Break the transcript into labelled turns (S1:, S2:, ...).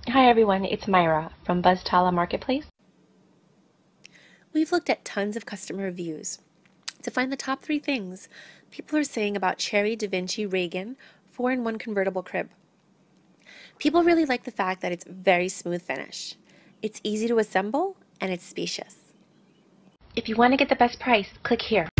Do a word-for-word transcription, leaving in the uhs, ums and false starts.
S1: Hi everyone, it's Myra from Buzztala Marketplace.
S2: We've looked at tons of customer reviews to find the top three things people are saying about Cherry Davinci Reagan four in one convertible crib. People really like the fact that it's very smooth finish. It's easy to assemble and it's spacious.
S1: If you want to get the best price, click here.